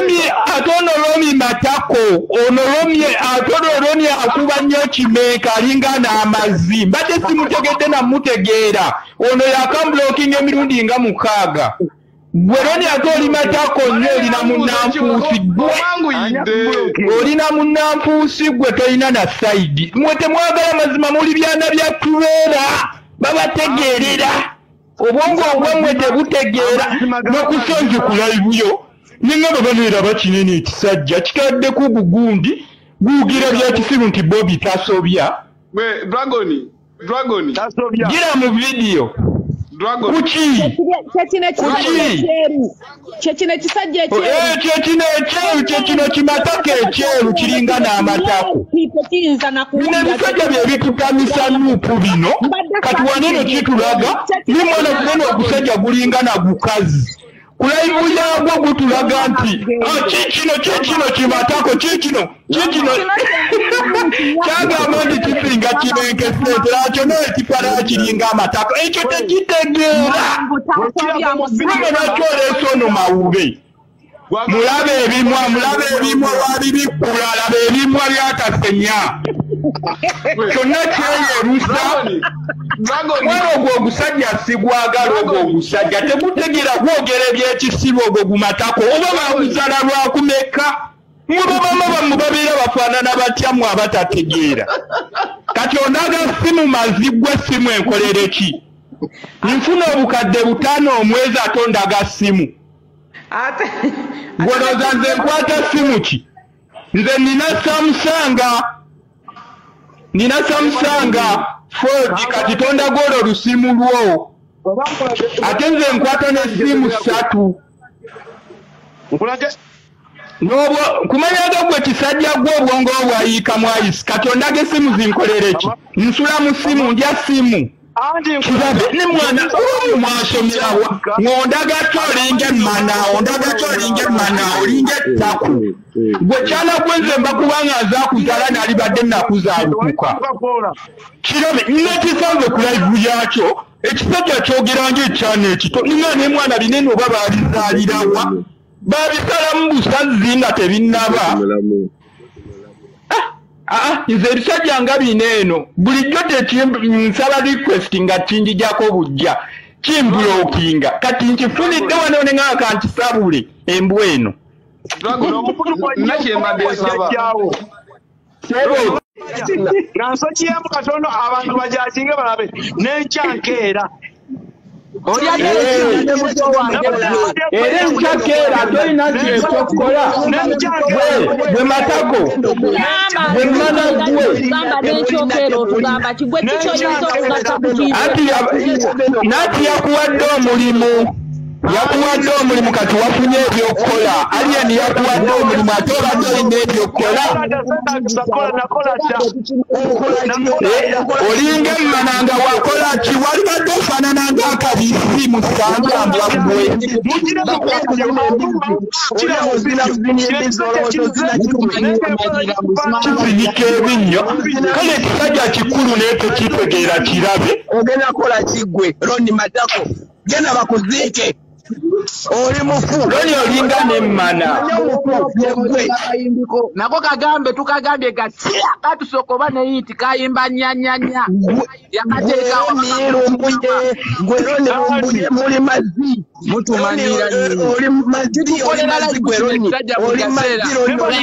atonolomi matako onolomi atonolomi akuba nnyo kimeeka alinga n'amazzi mbadde simutegedde namutegeera ono yakambulokinga emirundi nga 6 gweroni ate oli matako nnyo olina munnanfuusi gwe olina munnanfuusi gwe tolina na sayidi mwe temwagala mazima muli byana bya tubeera babategeerera obwongo obwemmwe tebutegeera n'okusonjukula ibuyo ninga babaneera bakinene ekisajja kitadde ku gugundi guugira bya kisiru nti Bobby tasobya Dragoni gira mu video kuki kyekino ekisajja kyekino kimatako ekyeru kiringa n'amatako nebisajja bye bitukamisa nuupu bino kati waneno kitulaga ni mwana kunene ogusajja gulinga na gukazi kulaibu yagwo gutulaga nti kikino kimatako kikino kyagamba nti kisinga kirenkesente akyo n'ekipala kiringa amatako ekyo tekitegeera nakyoleesa ono mawube mulabe ebimwa wabibikkula laba ebimwa byatasenya kyonna kyeyerusa mwana ogwo ogusajja sigwagala ogwo ogusajja tegutegeera gwogera ebyekisiru ogwo gumatako oba baguzala lwakumeka mubabama bamu babeera bafaanana batyamu abatategeera kati ondaga simu mazigwe simu enkolere ki nfuna obukadde 5 omwezi ate ondaga simu gwolooza nze nkwata simu ki nze nina samusanga Ford kati tondaga olwo lusimu lwo ate nze nkwata n'essimu 3 kumanyaga gwe kisajja gwe obwongo obwayiika mwayisi kati ondaga essimu zinkolere ki nsula mu simu ndya simu kirabe ne mwana mwasomerawa ng'ondaga kyolinga emmana olinga ettaku gwe kyala gwenze mbakubanga azaakuzala nali badde nakuzaalukuka kirabe nekisanze ku live yakyo ekisajja kyogera ng'ekyana ekito ninga ne mwana binene oba baabizaalirawa babisalamu busazi nga tebinnaba nze ebisajja nga bino eno bulijjo nsaba request nga kinjijako bujja kimbulookinga kati nkifunidde wano nenga kankisabule embwa eno nansokiyemu katono abantu bajakinge balabe nenkyankeera era enkyakeera tolina kyekyokukola gwe matako gwe mana gwe nati yakuwadde omulimu kati wafunye ebyokukola aliyeni yakuwadde omulimu ate obadde olina ebyokukola olinga emmananga wakola ki walibadde ofaanananga akabisi mu ssangambwa gwe kizinika ebinnyo kale ekisajja kikulu naye tekitegeera kirabe ogenda kola kigwe Roni Matako genda bakuziike oli mufu loni olinga nemmana nako kagambe tukagambye gatya katusooka oba neyiti kayimba nyanyanya yakateekawo mirumbuye gwe Roni muli mazzi mutumanira oli mazzi gwe Roni oli mazzi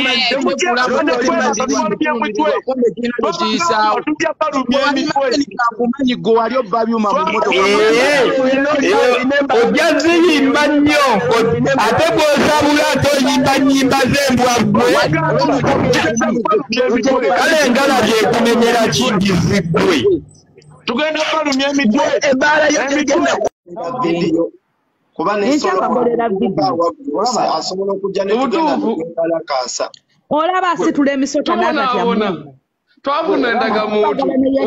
kumanyi gwe wali obba byuma mu motoka ojaziyimba nnyo ate bw'osabula ate oyimba nnyimba z'embwa ggwe kale engala byekumenyera kingiziggwe tugenda balumya emitwe ebbaala yo tegenda kuba asobola okujja netugendaalakasa olaba asitula emisota n'agatyamu twafuna endagamuntu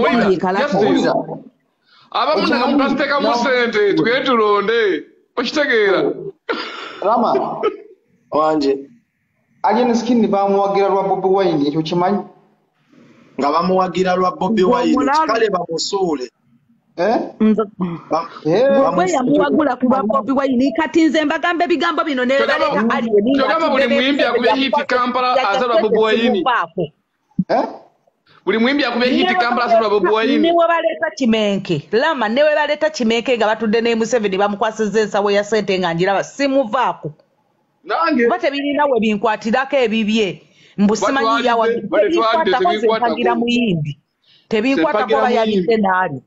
abamu ndagamuntu aziteekamu ssente tugende tulonde okitegeera Rama wanje ageni skin bamuwagira lwa Bobi Wine ekyo kimanyi nga bamuwagira lwa Bobi Wine kale bamusuule Gwe yamuwagula ku lwa Bobi Wine kati nze mbagambe bigambo bino ne baleka ali Kyogamba buli muyimbi akubye hiti Kampala azalwa Bobi Wine. Buli muyimbi akubye hiti Kampala azalwa Bobi Wine. Niwe baleta Kimenke. Lama newe baleta Kimenke nga batudde ne Museveni bamukwasiza ensawo ya sente nga njiraba simuvaako. Nange. Bate birina we binkwatirako ebibye. Mbusimanyi yawa. Tebikwata muyimbi. Tebikwata kwa yalite nali.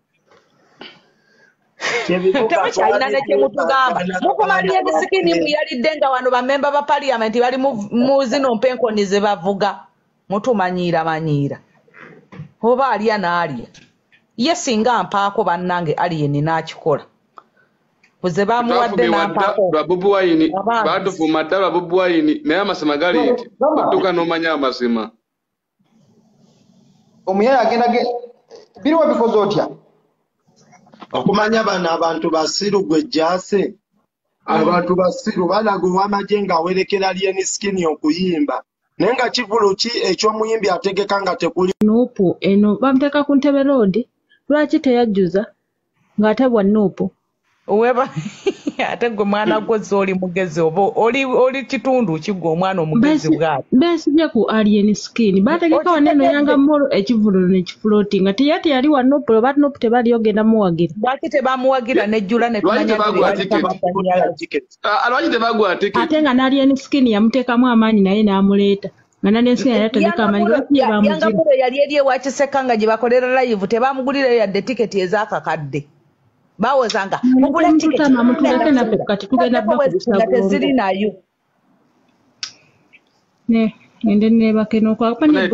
Temukyalina ne kyemutugamba mukumaliye bisikini muyalidde nga wano bamemba ba parliament bali mu zino mpenkoni ze bavuga mutumanyiira oba alya n'alya ye singa mpaako bannange aliyeni n'akikola buze bamuwadde n'ampaako Bobi Wine baatuvuma ddala Bobi Wine naye amasima gali nti odduka n'omanya amazima omuyaya agenda biriwa bikoze otya okumanya bano abantu basiru gwe jase abantu basiru balaga ow'amagye ng'awerekera Lyeniskini okuyimba naye nga kivulu ki eky'omuyimbi ategeka nga tekuli Nuupu eno bamuteeka ku Ntebe Road lwaki teyajjuza ng'ate bwa Nuupu oweba ate gwe mwana gwozi oli mugezi oba oli kitundu kigwa omwana omugezi bwati besibye ku Lyeniskini bategeka waneno yanga molo ekivulu nekifulooti nga teyati yali wa Nuupu ba Nuupu tebali ogenda muwagira lwaki tebamuwagira nejjula ne tumanya alwaki tebagwa tiketi ate nga Lyeniskini yamuteekamu amaanyi naye n'amuleeta nga Lyeniskini yategeka amaanyi lwaki yanga molo yali eri ewa Kiseka gye bakolera live tebamugulira yadde tiketi ez'akakadde bawozanga mugule tiketi mutuleke naffe kati tugenda teziri nayo ngende nebake nokwapane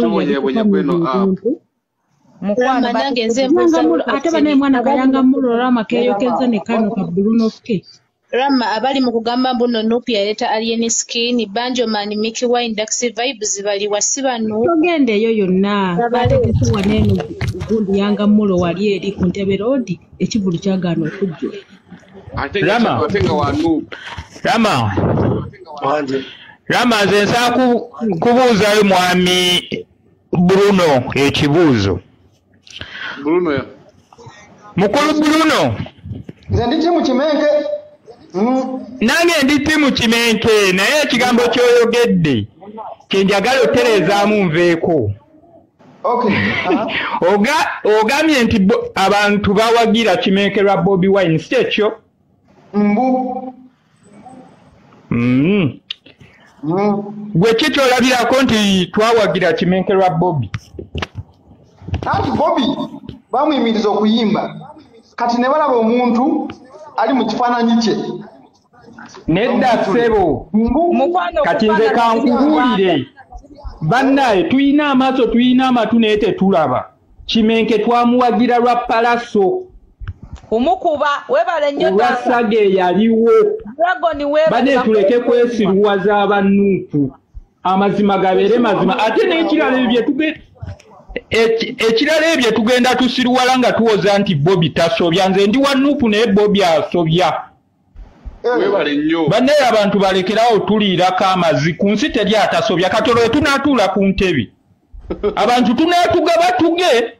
ate banaye mwana kayanga mulora makeyokeza ne kano kabbulu nofuke Rama abali mu kugamba mbuno Nuupu yaleeta Lyeniskini Banjoman Mickey Wine Daxi Vibes bali wasiba Nuupu togende eyo yonna bategese waneno gundi yanga mulo wali eri ku Ntebe Road ekivulu kyagaana okujjula Rama nze nsaa kubuuzayo mwami Bruno ekibuuzo mukulu Bruno nze ndi kimu Kimenke nange ndi timu Kimenke naye ekigambo ky'oyogedde kyenjagala otereezaamu nveeko ogambye nti abantu bawagira Kimenke lwa Bobi Wine si ekyo gwe ki kyolabirako nti twawagira Kimenke lwa Bobi anti Bobi bamuyimiriza okuyimba kati ne balaba omuntu ali mu kifaananyi kye nedda ssebo kati nze kankubuulire bannaye tuyina amaaso tuyina amatu naye tetulaba Kimenke twamuwagira lwa palaso kumukuba webale nnyo olwasage yaliwo bane tuleke kwesiruwaza abannuupu amazima gabeere mazima ate ekirala ebyo tugenda tusiruwala nga tuwoza nti Bobi tasobya nze ndi wa Nuupu naye Bobi asobya bannaye abantu balekerawo tuliirako amazi ku nsi teri atasobya katolo tunaatuula ku ntebe abantu tunaatugaba tuge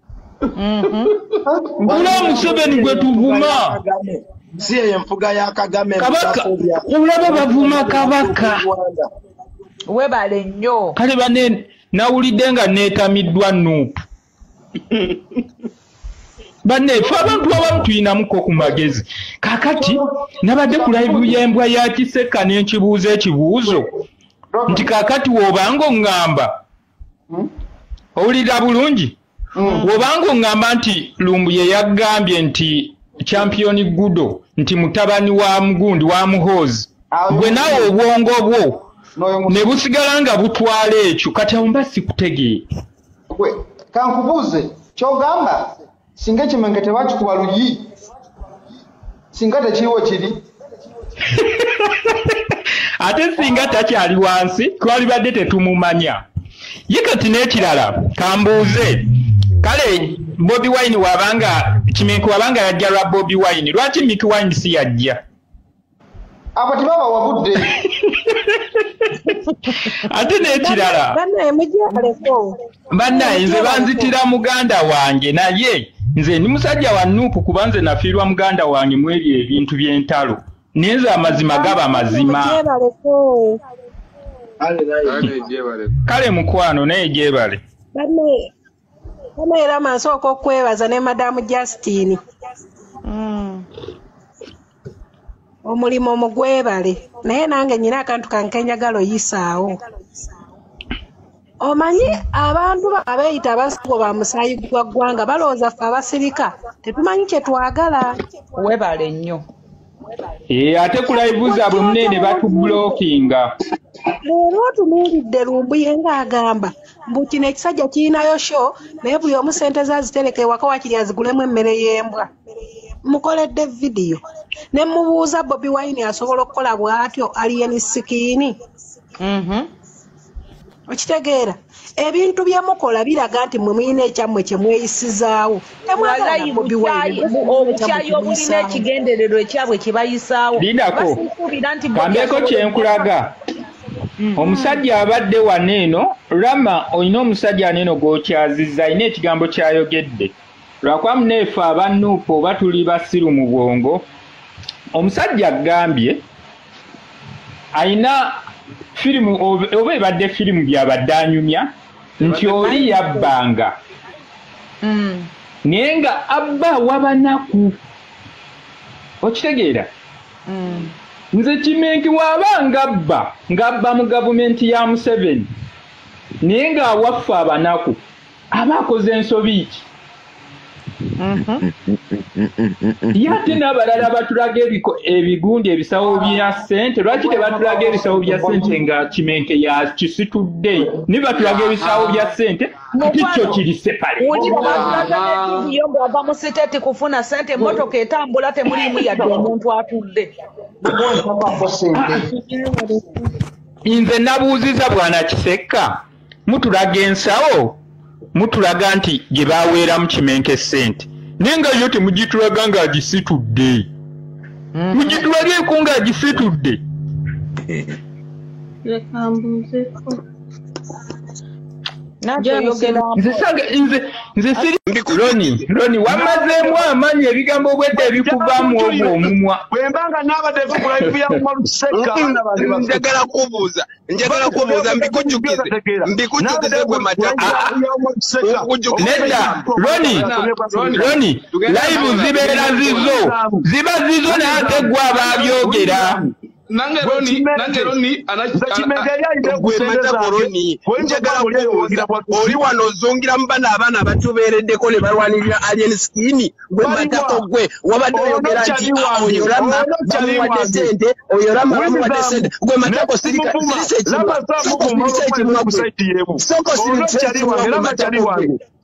ula Museveni gwe tuvuma si eyo enfuga ya Kagame kabaka ulaba bavuma kabaka webale nnyo kale bane nawulidde nga neetamiddwa Nuupu banne fe abantu abamu tuyinamuko ku magezi kakati nabadde ku live y'embwa ya Kiseka n'enkibuuzo ekibuuzo nti kakati wobanga oŋŋamba owulira bulungi wobanga oŋŋamba nti Lumbu ye yagambye nti champion Gudo nti mutabani wa Mugundi wa Muhoozi gwe naawe obwongo bwo ne busigala nga butwala ekyo kati awo mba sikutegeera kankubuuze kyogamba singa Kimenke tebakikuba luyi singa tekiriwo kiri ate singa takyali wansi twalibadde tetumumanya ye kati n'ekirala kambuuze kale Bobi Wine wabanga Kimenke wabanga yajja lwa Bobi Wine lwaki Mickey Wine si yajja abo tibaba wabudde ate n'ekirala bannaye nze banzitira muganda wange naye nze ndi musajja wa Nuupu kubanze nafiirwa muganda wange mu ebyo ebintu by'entalo nenze amazima gaba mazima kale mukwano naye gyebale bane era masooka okwebaza ne madamu Justine omulimu omugwebale naye nange nyina akantu kange njagala oyisaawo omanyi abantu abeeyita abasigo ba musaayi gwa ggwanga balowooza ffe abasirika tetumanyi kye twagala webale nnyo ate ku live zaabwe munene batubulookinga leero otunuulidde lumbuye ng'agamba mbu kino ekisajja kirinayo sho naye buli omu sente zazitereka ewaka wakiri azigulemu emmere y'embwa mukoledde vidiyo ne mubuuza Bobi Wine asobola okukola bw'atyo alien sikiini okitegeera ebintu bye mukola biraga nti mwe muyina ekyammwe kye mweyisizaawo obukyayi obulina ekigendererwa ekyabwe kye bayisaawo lindako kambeeko kyenkulaga omusajja abadde waneeno Rama olina omusajja aneeno gw'okyazizza alina ekigambo ky'ayogedde lwakuba muneefe aba Nuupu oba tuli basiru mu bwongo omusajja agambye alina firimu oba ebadde firimu byabadde anyumya nti oli yabbanga naye nga abba wabanaku okitegeera nze Kimenki waaba ng'abba mu gavumenti ya Museveni naye ng'awaffe abanaku aba akoze ensobi ki yate n'abalala batulaga ebigundi ebisawo bya ssente lwaki tebatulaga ebisawo bya ssente nga Kimenke ya kisitudde ne batulaga ebisawo bya ssente kati kyo kiri sepale yombo ava mu siteti kufuna ssente emmotoka etambula temulimu yadde omuntu atudde nze nabuuziza bwana Kisekka mutulaga ensawo mutulaga nti gye baaweeramu Kimenke ssente naye nga yo temugitulaga ng'agisitudde mugitulageeko ng'agisitudde nze siri Roni wamazeemu amaanyi ebigambo bwedde ebikuvaamu obwo omumwa bwembanga naabadde vugula ivuya mu Luseka njagala kubuuza mbikujjukize gwe mataka nedda Roni live zibeera ziba zizo naye ate gwe abaabyogera nange Roni njagala kubuuza oli wano ozungira mu bano abaana abatubeereddeko ne balwanirira alien skin gwe matako gwe wabadde oyogera nti oyo Rama bamuwadde ssente oyo Rama bamuwadde ssente gwe matako sirika soko sirikimwa gwe matako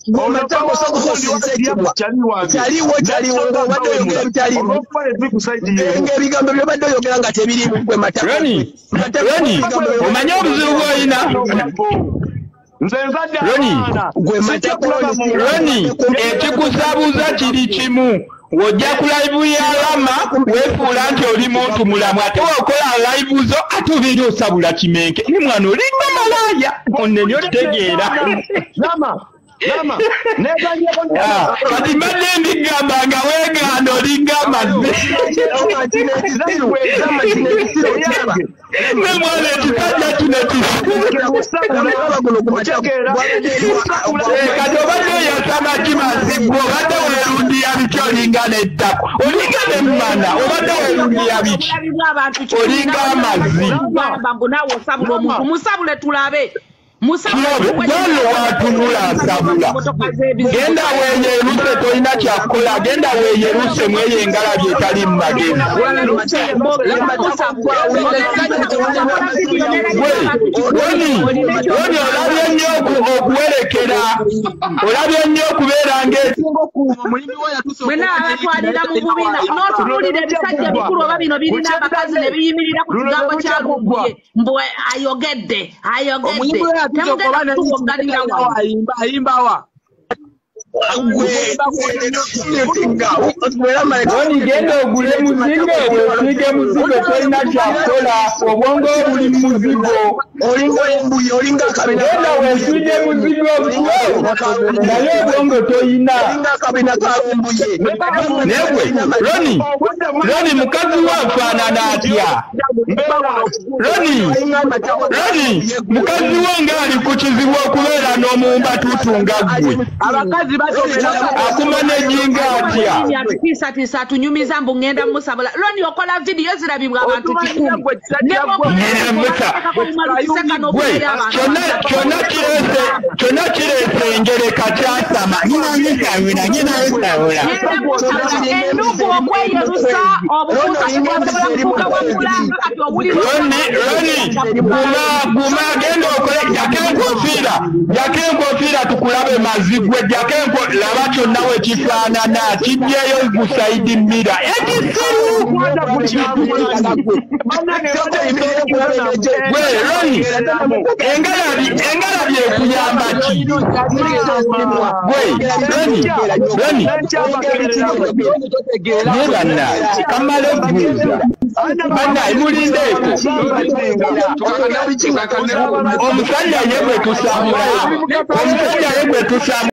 kyaliwo ng'obadde oyogera bitaliimu ng'ebigambo by'obadde oyogera nga tebiriimu gwe matako omanyi obuzibu bw'olina Roni ekikusabuza kiri kimu wojja ku live ya Rama weefuula nti oli muntu mulamu ate wakola live zo ate obeera osabula Kimenke ne mwana olinga malaaya onnene otegeera kati mbadde mbigamba nga weegaana olinga amazzi ne mwana ekisajja kino kati obadde oyasama kimazibwa obadde weerundiya biki olinga n'ettako olinga n'emmana obadde weerundiya biki olinga amazzi musabule tulabe gwano watunula asabula genda weeyeruse tolina kyakukola genda weeyeruse mweye engalabi etali mu magezi Roni olabye nnyo okuwerekera olabye nnyo okubeera mwena abatwalira mu bubiina n'otunuulira ebisajja bikulu oba bino birina abakazi ne biyimirira ku kigambo kya Lumbuye mbu ayogedde temugenda kutuwoganira ayimbawa Roni genda ogule muzigo weesiige muzigo tolina kyakola obwongo buli muzigo genda weesiige muzigo naye obwongo toyina negwe Roni mukazi wanfaanana atya Roni mukazi wange ali ku kizibu okubeera n'omumba tutunga ggwe akumanejinga atya atiisa atunyumiza mbu ngenda musabula Roni okola vidiyo zirabibwa abantu 10 kyonna kireese engereka kyasama endugu okweyerusa Roni guma genda okole jako enkofiira tukulabe mazigwe jako laba kyonna we kifaanana kijjeyo gusaidi mira Roni engalabi ekuyamba ki Roni nebanna kamala okubuuza banna imulindeeko omusajja ye gwe tusamba